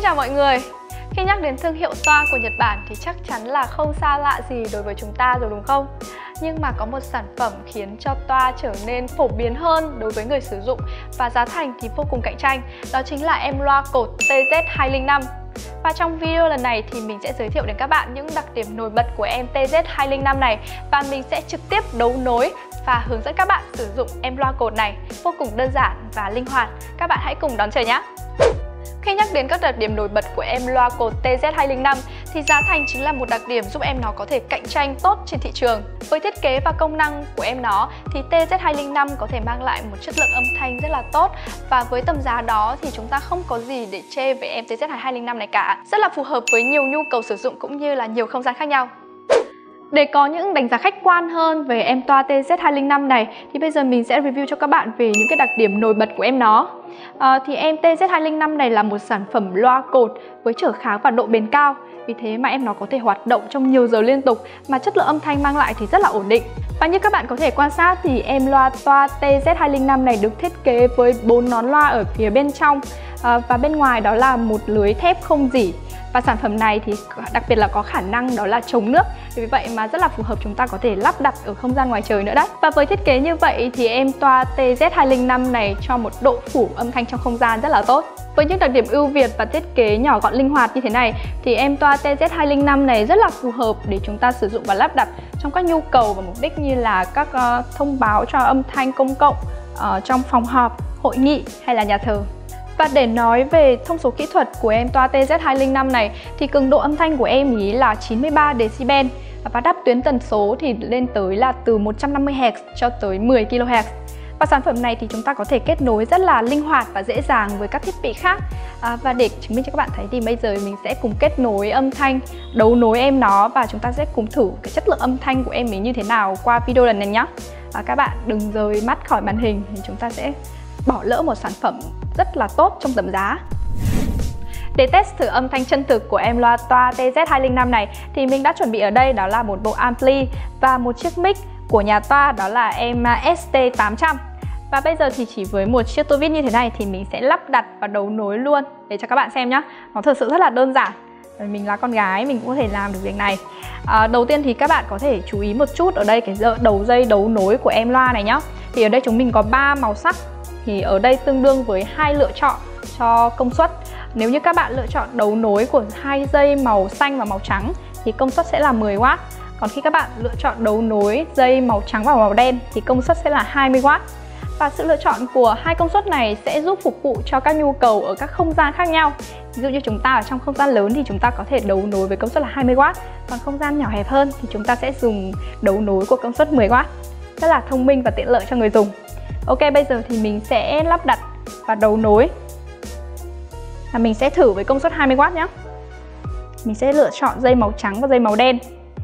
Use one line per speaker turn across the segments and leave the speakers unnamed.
chào mọi người. Khi nhắc đến thương hiệu toa của Nhật Bản thì chắc chắn là không xa lạ gì đối với chúng ta rồi đúng không? Nhưng mà có một sản phẩm khiến cho toa trở nên phổ biến hơn đối với người sử dụng và giá thành thì vô cùng cạnh tranh. Đó chính là em loa cột TZ205. Và trong video lần này thì mình sẽ giới thiệu đến các bạn những đặc điểm nổi bật của em TZ205 này. Và mình sẽ trực tiếp đấu nối và hướng dẫn các bạn sử dụng em loa cột này vô cùng đơn giản và linh hoạt. Các bạn hãy cùng đón chờ nhé! Khi nhắc đến các đặc điểm nổi bật của em loa cột TZ205 thì giá thành chính là một đặc điểm giúp em nó có thể cạnh tranh tốt trên thị trường. Với thiết kế và công năng của em nó thì TZ205 có thể mang lại một chất lượng âm thanh rất là tốt, và với tầm giá đó thì chúng ta không có gì để chê về em TZ205 này cả. Rất là phù hợp với nhiều nhu cầu sử dụng cũng như là nhiều không gian khác nhau. Để có những đánh giá khách quan hơn về em toa TZ205 này thì bây giờ mình sẽ review cho các bạn về những cái đặc điểm nổi bật của em nó. Thì em TZ205 này là một sản phẩm loa cột với trở kháng và độ bền cao. Vì thế mà em nó có thể hoạt động trong nhiều giờ liên tục mà chất lượng âm thanh mang lại thì rất là ổn định. Và như các bạn có thể quan sát thì em loa toa TZ205 này được thiết kế với 4 nón loa ở phía bên trong, và bên ngoài đó là một lưới thép không rỉ. Và sản phẩm này thì đặc biệt là có khả năng đó là chống nước. Vì vậy mà rất là phù hợp chúng ta có thể lắp đặt ở không gian ngoài trời nữa đấy. Và với thiết kế như vậy thì em toa TZ205 này cho một độ phủ âm thanh trong không gian rất là tốt. Với những đặc điểm ưu việt và thiết kế nhỏ gọn linh hoạt như thế này thì em toa TZ205 này rất là phù hợp để chúng ta sử dụng và lắp đặt trong các nhu cầu và mục đích như là các thông báo cho âm thanh công cộng trong phòng họp, hội nghị hay là nhà thờ. Và để nói về thông số kỹ thuật của em toa TZ205 này thì cường độ âm thanh của em ý là 93 dB và đáp tuyến tần số thì lên tới là từ 150Hz cho tới 10 kHz. Và sản phẩm này thì chúng ta có thể kết nối rất là linh hoạt và dễ dàng với các thiết bị khác. Và để chứng minh cho các bạn thấy thì bây giờ mình sẽ cùng kết nối âm thanh, đấu nối em nó và chúng ta sẽ cùng thử cái chất lượng âm thanh của em ấy như thế nào qua video lần này nhé. Các bạn đừng rời mắt khỏi màn hình thì chúng ta sẽ bỏ lỡ một sản phẩm rất là tốt trong tầm giá. Để test thử âm thanh chân thực của em loa toa TZ205 này thì mình đã chuẩn bị ở đây đó là một bộ ampli và một chiếc mic của nhà toa, đó là em ST800. Và bây giờ thì chỉ với một chiếc tua vít như thế này thì mình sẽ lắp đặt và đấu nối luôn để cho các bạn xem nhé. Nó thực sự rất là đơn giản. Mình là con gái mình cũng có thể làm được việc này. Đầu tiên thì các bạn có thể chú ý một chút ở đây cái đầu dây đấu nối của em loa này nhé. Thì ở đây chúng mình có 3 màu sắc. Thì ở đây tương đương với 2 lựa chọn cho công suất. Nếu như các bạn lựa chọn đấu nối của 2 dây màu xanh và màu trắng thì công suất sẽ là 10W. Còn khi các bạn lựa chọn đấu nối dây màu trắng và màu đen thì công suất sẽ là 20W. Và sự lựa chọn của hai công suất này sẽ giúp phục vụ cho các nhu cầu ở các không gian khác nhau. Ví dụ như chúng ta ở trong không gian lớn thì chúng ta có thể đấu nối với công suất là 20W. Còn không gian nhỏ hẹp hơn thì chúng ta sẽ dùng đấu nối của công suất 10W. Rất là thông minh và tiện lợi cho người dùng. Ok, bây giờ thì mình sẽ lắp đặt và đấu nối. Và mình sẽ thử với công suất 20W nhé. Mình sẽ lựa chọn dây màu trắng và dây màu đen.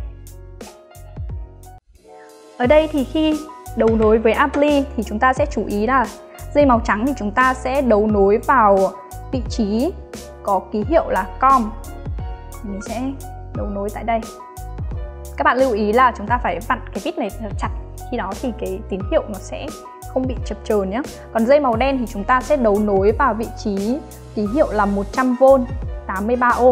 Ở đây thì khi đấu nối với ampli thì chúng ta sẽ chú ý là dây màu trắng thì chúng ta sẽ đấu nối vào vị trí có ký hiệu là com. Mình sẽ đấu nối tại đây. Các bạn lưu ý là chúng ta phải vặn cái vít này thật chặt, khi đó thì cái tín hiệu nó sẽ không bị chập chờn nhé. Còn dây màu đen thì chúng ta sẽ đấu nối vào vị trí ký hiệu là 100V 83 ohm.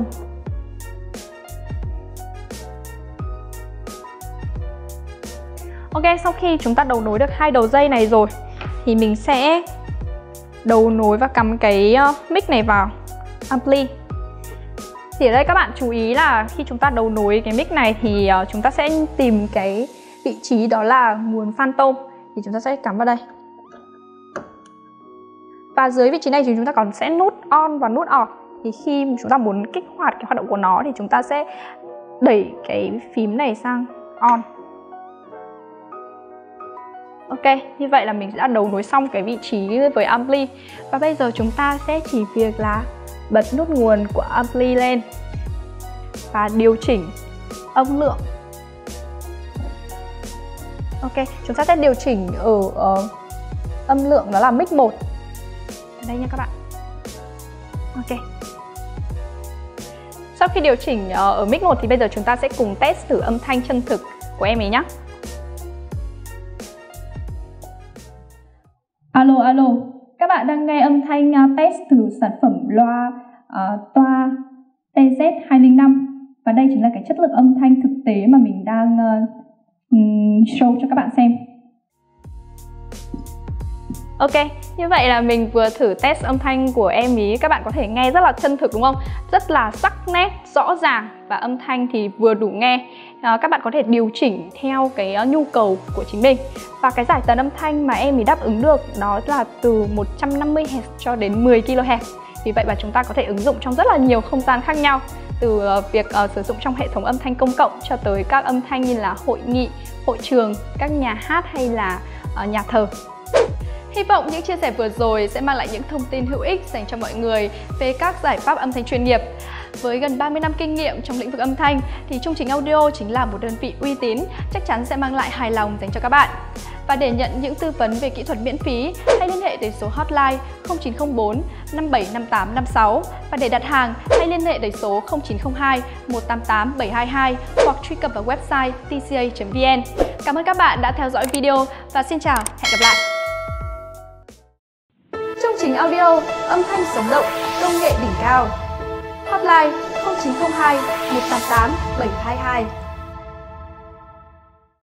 Ok, sau khi chúng ta đấu nối được hai đầu dây này rồi thì mình sẽ đấu nối và cắm cái mic này vào ampli. Thì ở đây các bạn chú ý là khi chúng ta đấu nối cái mic này thì chúng ta sẽ tìm cái vị trí đó là nguồn phantom thì chúng ta sẽ cắm vào đây. Và dưới vị trí này thì chúng ta còn sẽ nút on và nút off. Thì khi chúng ta muốn kích hoạt cái hoạt động của nó thì chúng ta sẽ đẩy cái phím này sang on. Ok, như vậy là mình đã đấu nối xong cái vị trí với ampli. Và bây giờ chúng ta sẽ chỉ việc là bật nút nguồn của ampli lên và điều chỉnh âm lượng. Ok, chúng ta sẽ điều chỉnh ở âm lượng đó là mic 1. Ở đây nha các bạn. Ok. Sau khi điều chỉnh ở mic 1 thì bây giờ chúng ta sẽ cùng test thử âm thanh chân thực của em ấy nhé. Alo, alo. Các bạn đang nghe âm thanh test thử sản phẩm loa
toa TZ205. Và đây chính là cái chất lượng âm thanh thực tế mà mình đang show cho các bạn xem.
Ok, như vậy là mình vừa thử test âm thanh của em ý. Các bạn có thể nghe rất là chân thực đúng không? Rất là sắc nét, rõ ràng và âm thanh thì vừa đủ nghe. Các bạn có thể điều chỉnh theo cái nhu cầu của chính mình. Và cái giải tần âm thanh mà em ý đáp ứng được đó là từ 150Hz cho đến 10kHz. Vì vậy mà chúng ta có thể ứng dụng trong rất là nhiều không gian khác nhau. Từ việc sử dụng trong hệ thống âm thanh công cộng cho tới các âm thanh như là hội nghị, hội trường, các nhà hát hay là nhà thờ. Hy vọng những chia sẻ vừa rồi sẽ mang lại những thông tin hữu ích dành cho mọi người về các giải pháp âm thanh chuyên nghiệp. Với gần 30 năm kinh nghiệm trong lĩnh vực âm thanh thì Trung Chính Audio chính là một đơn vị uy tín, chắc chắn sẽ mang lại hài lòng dành cho các bạn. Và để nhận những tư vấn về kỹ thuật miễn phí, hãy liên hệ tới số hotline 0904 575856 và để đặt hàng, hãy liên hệ tới số 0902 188 722 hoặc truy cập vào website tca.vn. Cảm ơn các bạn đã theo dõi video và xin chào, hẹn gặp lại. Trung Chính Audio, âm thanh sống động, công nghệ đỉnh cao. Hotline 0902 188 722.